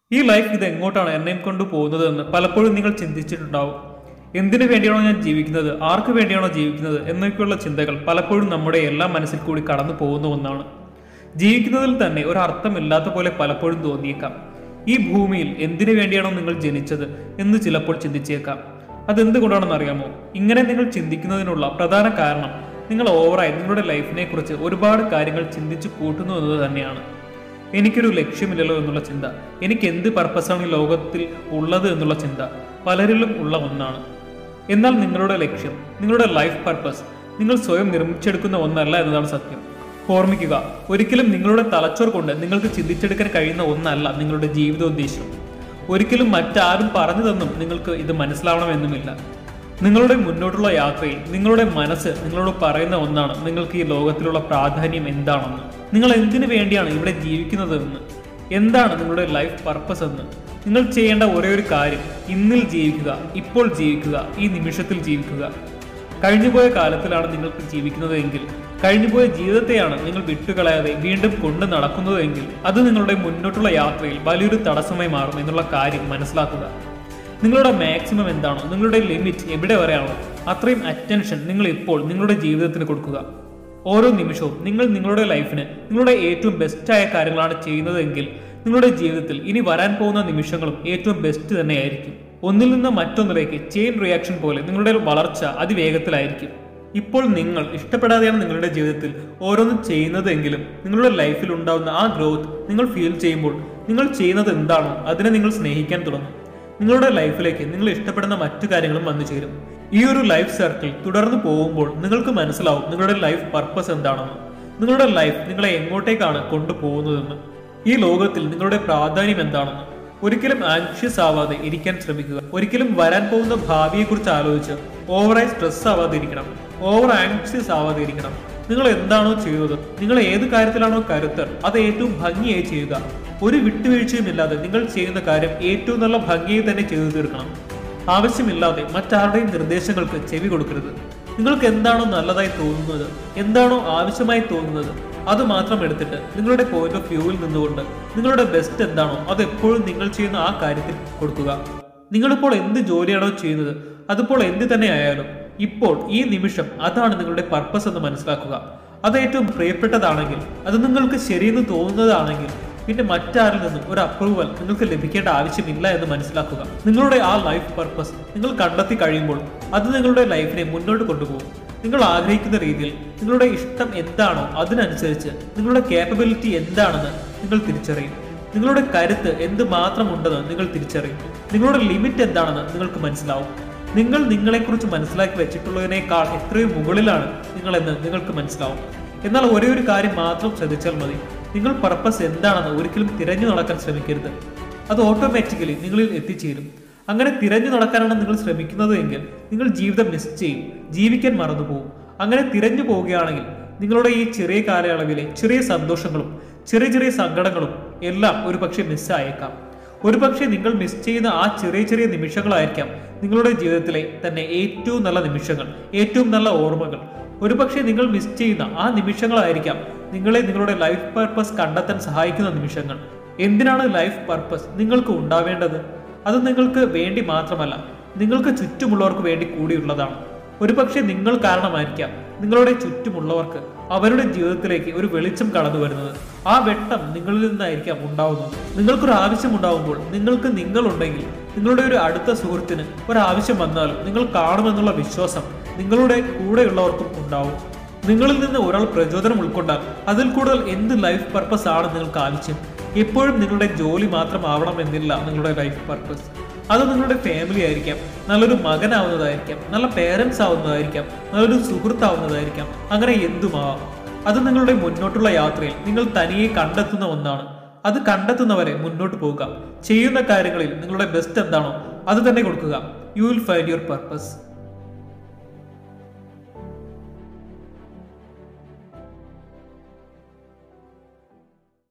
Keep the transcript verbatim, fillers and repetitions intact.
ഈ ലൈഫ് ഇത് എങ്ങോട്ടാണ് എന്നെയും കൊണ്ട് പോകുന്നതെന്ന് പലപ്പോഴും നിങ്ങൾ ചിന്തിച്ചിട്ടുണ്ടാവും. എന്തിനു വേണ്ടിയാണോ ഞാൻ ജീവിക്കുന്നത്, ആർക്ക് വേണ്ടിയാണോ ജീവിക്കുന്നത് എന്നൊക്കെയുള്ള ചിന്തകൾ പലപ്പോഴും നമ്മുടെ എല്ലാ മനസ്സിൽ കൂടി കടന്നു പോകുന്ന ഒന്നാണ്. ജീവിക്കുന്നതിൽ തന്നെ ഒരു അർത്ഥമില്ലാത്ത പോലെ പലപ്പോഴും തോന്നിയേക്കാം. ഈ ഭൂമിയിൽ എന്തിനു വേണ്ടിയാണോ നിങ്ങൾ ജനിച്ചത് എന്ന് ചിലപ്പോൾ ചിന്തിച്ചേക്കാം. അതെന്തുകൊണ്ടാണെന്ന് അറിയാമോ? ഇങ്ങനെ നിങ്ങൾ ചിന്തിക്കുന്നതിനുള്ള പ്രധാന കാരണം നിങ്ങൾ ഓവറായി നിങ്ങളുടെ ലൈഫിനെ കുറിച്ച് ഒരുപാട് കാര്യങ്ങൾ ചിന്തിച്ചു കൂട്ടുന്നു എന്നത് തന്നെയാണ്. എനിക്കൊരു ലക്ഷ്യമില്ലല്ലോ എന്നുള്ള ചിന്ത, എനിക്ക് എന്ത് പർപ്പസാണ് ഈ ലോകത്തിൽ ഉള്ളത് എന്നുള്ള ചിന്ത പലരിലും ഉള്ള ഒന്നാണ്. എന്നാൽ നിങ്ങളുടെ ലക്ഷ്യം, നിങ്ങളുടെ ലൈഫ് പർപ്പസ് നിങ്ങൾ സ്വയം നിർമ്മിച്ചെടുക്കുന്ന ഒന്നല്ല എന്നതാണ് സത്യം. ഓർമ്മിക്കുക, ഒരിക്കലും നിങ്ങളുടെ തലച്ചോർ കൊണ്ട് നിങ്ങൾക്ക് ചിന്തിച്ചെടുക്കാൻ കഴിയുന്ന ഒന്നല്ല നിങ്ങളുടെ ജീവിതോദ്ദേശം. ഒരിക്കലും മറ്റാരും പറഞ്ഞു തന്നും നിങ്ങൾക്ക് ഇത് മനസ്സിലാവണമെന്നുമില്ല. നിങ്ങളുടെ മുന്നോട്ടുള്ള യാത്രയിൽ നിങ്ങളുടെ മനസ്സ് നിങ്ങളോട് പറയുന്ന ഒന്നാണ് നിങ്ങൾക്ക് ഈ ലോകത്തിലുള്ള പ്രാധാന്യം എന്താണെന്ന്, നിങ്ങൾ എന്തിനു വേണ്ടിയാണ് ഇവിടെ ജീവിക്കുന്നതെന്ന്, എന്താണ് നിങ്ങളുടെ ലൈഫ് പർപ്പസ് എന്ന്. നിങ്ങൾ ചെയ്യേണ്ട ഒരേ ഒരു കാര്യം ഇന്നിൽ ജീവിക്കുക, ഇപ്പോൾ ജീവിക്കുക, ഈ നിമിഷത്തിൽ ജീവിക്കുക. കഴിഞ്ഞുപോയ കാലത്തിലാണ് നിങ്ങൾക്ക് ജീവിക്കുന്നതെങ്കിൽ, കഴിഞ്ഞുപോയ ജീവിതത്തെയാണ് നിങ്ങൾ വിട്ടുകളയാതെ വീണ്ടും കൊണ്ടു നടക്കുന്നതെങ്കിൽ അത് നിങ്ങളുടെ മുന്നോട്ടുള്ള യാത്രയിൽ വലിയൊരു തടസ്സമായി മാറും എന്നുള്ള കാര്യം മനസ്സിലാക്കുക. നിങ്ങളുടെ മാക്സിമം എന്താണോ, നിങ്ങളുടെ ലിമിറ്റ് എവിടെ വരെയാണോ അത്രയും അറ്റൻഷൻ നിങ്ങൾ ഇപ്പോൾ നിങ്ങളുടെ ജീവിതത്തിന് കൊടുക്കുക. ഓരോ നിമിഷവും നിങ്ങൾ നിങ്ങളുടെ ലൈഫിന് നിങ്ങളുടെ ഏറ്റവും ബെസ്റ്റായ കാര്യങ്ങളാണ് ചെയ്യുന്നതെങ്കിൽ നിങ്ങളുടെ ജീവിതത്തിൽ ഇനി വരാൻ പോകുന്ന നിമിഷങ്ങളും ഏറ്റവും ബെസ്റ്റ് തന്നെയായിരിക്കും. ഒന്നിൽ നിന്ന് മറ്റൊന്നിലേക്ക് ചെയിൻ റിയാക്ഷൻ പോലെ നിങ്ങളുടെ വളർച്ച അതിവേഗത്തിലായിരിക്കും. ഇപ്പോൾ നിങ്ങൾ ഇഷ്ടപ്പെടാതെയാണ് നിങ്ങളുടെ ജീവിതത്തിൽ ഓരോന്നും ചെയ്യുന്നതെങ്കിലും നിങ്ങളുടെ ലൈഫിൽ ഉണ്ടാവുന്ന ആ ഗ്രോത്ത് നിങ്ങൾ ഫീൽ ചെയ്യുമ്പോൾ നിങ്ങൾ ചെയ്യുന്നത് എന്താണോ അതിനെ നിങ്ങൾ സ്നേഹിക്കാൻ തുടങ്ങും. നിങ്ങളുടെ ലൈഫിലേക്ക് നിങ്ങൾ ഇഷ്ടപ്പെടുന്ന മറ്റു കാര്യങ്ങളും വന്നു ചേരും. ഈ ഒരു ലൈഫ് സർക്കിൾ തുടർന്ന് പോകുമ്പോൾ നിങ്ങൾക്ക് മനസ്സിലാവും നിങ്ങളുടെ ലൈഫ് പർപ്പസ് എന്താണെന്ന്, നിങ്ങളുടെ ലൈഫ് നിങ്ങളെ എങ്ങോട്ടേക്കാണ് കൊണ്ടുപോകുന്നതെന്ന്, ഈ ലോകത്തിൽ നിങ്ങളുടെ പ്രാധാന്യം എന്താണെന്ന്. ഒരിക്കലും ആൻഷ്യസ് ആവാതെ ഇരിക്കാൻ ശ്രമിക്കുക. ഒരിക്കലും വരാൻ പോകുന്ന ഭാവിയെക്കുറിച്ച് ആലോചിച്ച് ഓവറായി സ്ട്രെസ് ആവാതെ ഇരിക്കണം, ഓവർ ആൻഷ്യസ് ആവാതെ ഇരിക്കണം. നിങ്ങൾ എന്താണോ ചെയ്യുന്നത്, നിങ്ങൾ ഏത് കാര്യത്തിലാണോ കരുത്തർ അത് ഏറ്റവും ഭംഗിയായി ചെയ്യുക. ഒരു വിട്ടുവീഴ്ചയും ഇല്ലാതെ നിങ്ങൾ ചെയ്യുന്ന കാര്യം ഏറ്റവും നല്ല ഭംഗിയായി തന്നെ ചെയ്തു തീർക്കണം. ആവശ്യമില്ലാതെ മറ്റാരുടെയും നിർദ്ദേശങ്ങൾക്ക് ചെവി കൊടുക്കരുത്. നിങ്ങൾക്ക് എന്താണോ നല്ലതായി തോന്നുന്നത്, എന്താണോ ആവശ്യമായി തോന്നുന്നത് അത് മാത്രം എടുത്തിട്ട് നിങ്ങളുടെ പോയിന്റ് ഓഫ് വ്യൂവിൽ നിന്നുകൊണ്ട് നിങ്ങളുടെ ബെസ്റ്റ് എന്താണോ അത് എപ്പോഴും നിങ്ങൾ ചെയ്യുന്ന ആ കാര്യത്തിൽ കൊടുക്കുക. നിങ്ങളിപ്പോൾ എന്ത് ജോലിയാണോ ചെയ്യുന്നത് അതിപ്പോൾ എന്ത് തന്നെ ആയാലും ഇപ്പോൾ ഈ നിമിഷം അതാണ് നിങ്ങളുടെ പർപ്പസ് എന്ന് മനസ്സിലാക്കുക. അത് ഏറ്റവും പ്രിയപ്പെട്ടതാണെങ്കിൽ, അത് നിങ്ങൾക്ക് ശരിയെന്ന് തോന്നുന്നതാണെങ്കിൽ പിന്നെ മറ്റാരിൽ നിന്നും ഒരു അപ്രൂവൽ നിങ്ങൾക്ക് ലഭിക്കേണ്ട ആവശ്യമില്ല എന്ന് മനസ്സിലാക്കുക. നിങ്ങളുടെ ആ ലൈഫ് പർപ്പസ് നിങ്ങൾ കണ്ടെത്തി കഴിയുമ്പോൾ അത് നിങ്ങളുടെ ലൈഫിനെ മുന്നോട്ട് കൊണ്ടുപോകും. നിങ്ങൾ ആഗ്രഹിക്കുന്ന രീതിയിൽ നിങ്ങളുടെ ഇഷ്ടം എന്താണോ അതിനനുസരിച്ച് നിങ്ങളുടെ കേപ്പബിലിറ്റി എന്താണെന്ന് നിങ്ങൾ തിരിച്ചറിയും. നിങ്ങളുടെ കരുത്ത് എന്ത് മാത്രമുണ്ടെന്ന് നിങ്ങൾ തിരിച്ചറിയും. നിങ്ങളുടെ ലിമിറ്റ് എന്താണെന്ന് നിങ്ങൾക്ക് മനസ്സിലാവും. നിങ്ങൾ നിങ്ങളെക്കുറിച്ച് മനസ്സിലാക്കി വെച്ചിട്ടുള്ളതിനേക്കാൾ എത്രയോ മുകളിലാണ് നിങ്ങളെന്ന് നിങ്ങൾക്ക് മനസ്സിലാവും. എന്നാൽ ഒരേ ഒരു കാര്യം മാത്രം ശ്രദ്ധിച്ചാൽ മതി, നിങ്ങൾ പർപ്പസ് എന്താണെന്ന് ഒരിക്കലും തിരഞ്ഞു നടക്കാൻ ശ്രമിക്കരുത്. അത് ഓട്ടോമാറ്റിക്കലി നിങ്ങളിൽ എത്തിച്ചേരും. അങ്ങനെ തിരഞ്ഞു നടക്കാനാണ് നിങ്ങൾ ശ്രമിക്കുന്നത് എങ്കിൽ നിങ്ങൾ ജീവിതം മിസ് ചെയ്യും, ജീവിക്കാൻ മറന്നുപോകും. അങ്ങനെ തിരഞ്ഞു പോവുകയാണെങ്കിൽ നിങ്ങളുടെ ഈ ചെറിയ കാലയളവിലെ ചെറിയ സന്തോഷങ്ങളും ചെറിയ ചെറിയ സങ്കടങ്ങളും എല്ലാം ഒരു പക്ഷേ മിസ്സായേക്കാം. ഒരുപക്ഷെ നിങ്ങൾ മിസ് ചെയ്യുന്ന ആ ചെറിയ ചെറിയ നിമിഷങ്ങളായിരിക്കാം നിങ്ങളുടെ ജീവിതത്തിലെ തന്നെ ഏറ്റവും നല്ല നിമിഷങ്ങൾ, ഏറ്റവും നല്ല ഓർമ്മകൾ. ഒരുപക്ഷെ നിങ്ങൾ മിസ് ചെയ്യുന്ന ആ നിമിഷങ്ങളായിരിക്കാം നിങ്ങളെ നിങ്ങളുടെ ലൈഫ് പർപ്പസ് കണ്ടെത്താൻ സഹായിക്കുന്ന നിമിഷങ്ങൾ. എന്തിനാണ് ലൈഫ് പർപ്പസ് നിങ്ങൾക്ക് ഉണ്ടാവേണ്ടത്? അത് നിങ്ങൾക്ക് വേണ്ടി മാത്രമല്ല, നിങ്ങൾക്ക് ചുറ്റുമുള്ളവർക്ക് വേണ്ടി കൂടിയുള്ളതാണ്. ഒരുപക്ഷെ നിങ്ങൾ കാരണമായിരിക്കാം നിങ്ങളുടെ ചുറ്റുമുള്ളവർക്ക് അവരുടെ ജീവിതത്തിലേക്ക് ഒരു വെളിച്ചം കടന്നു വരുന്നത്. ആ വെട്ടം നിങ്ങളിൽ നിന്നായിരിക്കാം ഉണ്ടാവുന്നത്. നിങ്ങൾക്കൊരു ആവശ്യം ഉണ്ടാവുമ്പോൾ നിങ്ങൾക്ക് നിങ്ങളുണ്ടെങ്കിൽ നിങ്ങളുടെ ഒരു അടുത്ത സുഹൃത്തിന് ഒരാവശ്യം വന്നാലും നിങ്ങൾ കാണുമെന്നുള്ള വിശ്വാസം നിങ്ങളുടെ കൂടെയുള്ളവർക്കും ഉണ്ടാവും. നിങ്ങളിൽ നിന്ന് ഒരാൾ പ്രചോദനം ഉൾക്കൊണ്ടാൽ അതിൽ കൂടുതൽ എന്ത് ലൈഫ് പർപ്പസ് ആണ് നിങ്ങൾക്ക് ആവശ്യം? എപ്പോഴും നിങ്ങളുടെ ജോലി മാത്രം ആവണമെന്നില്ല നിങ്ങളുടെ ലൈഫ് പർപ്പസ്. അത് നിങ്ങളുടെ ഫാമിലി ആയിരിക്കാം, നല്ലൊരു മകനാവുന്നതായിരിക്കാം, നല്ല പേരൻസ് ആവുന്നതായിരിക്കാം, നല്ലൊരു സുഹൃത്താവുന്നതായിരിക്കാം, അങ്ങനെ എന്തുമാവാം. അത് നിങ്ങളുടെ മുന്നോട്ടുള്ള യാത്രയിൽ നിങ്ങൾ തനിയെ കണ്ടെത്തുന്ന ഒന്നാണ്. അത് കണ്ടെത്തുന്നവരെ മുന്നോട്ട് പോവുക. ചെയ്യുന്ന കാര്യങ്ങളിൽ നിങ്ങളുടെ ബെസ്റ്റ് എന്താണോ അത് തന്നെ കൊടുക്കുക. You will find your purpose.